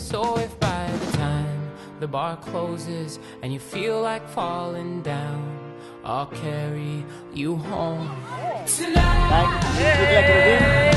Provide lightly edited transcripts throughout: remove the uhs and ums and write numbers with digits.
So if by the time the bar closes and you feel like falling down, I'll carry you home tonight. Kijk, dit lekkere wind.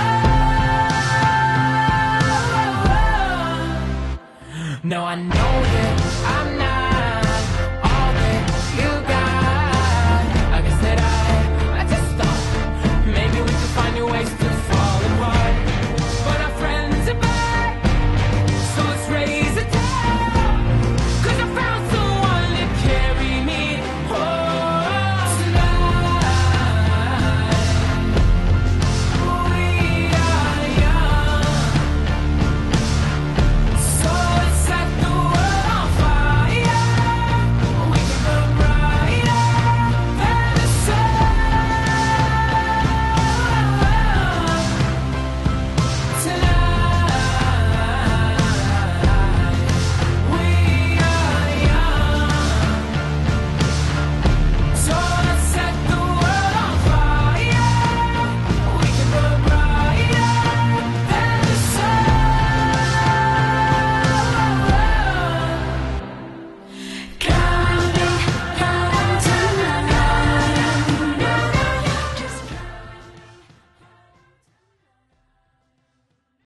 No, I know